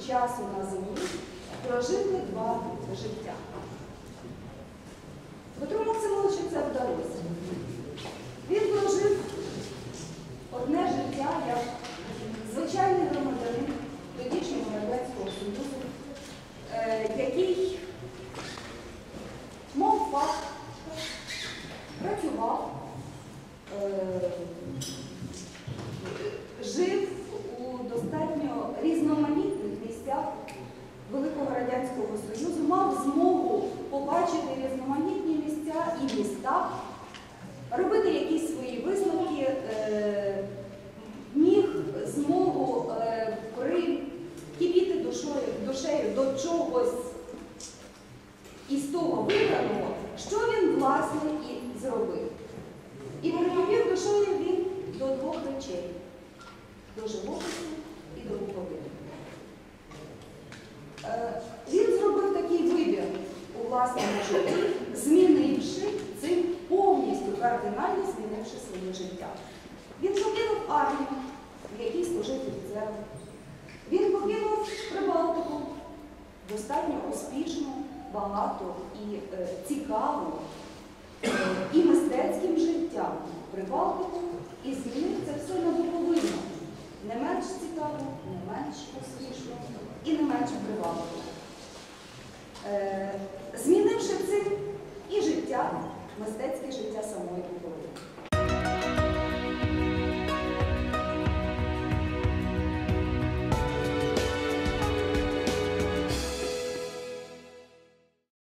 часу на землі прожили 2 життя. Петру Максимовичу це вдалося. Він прожив одне життя як звичайний громадянин тодішнього Радянського Союзу, який мав фах, працював, жив у достатньо різноманітних місцях Великого Радянського Союзу, мав змогу побачити різноманітні місця і міста, робити якісь свої висновки, міг змогу прикипіти душею до чогось із того вибраного, що він, власне, і зробив. І прикипів душею він до 2 речей – до живопису і до буковини. Він зробив такий вибір у власному житті, змінивши цим повністю кардинально змінивши своє життя. Він покинув армію, в якій служив офіцером. Він покинув Прибалтику, достатньо успішно, багато і цікаво, і мистецьким життям Прибалтику, і змінив це все на Буковину.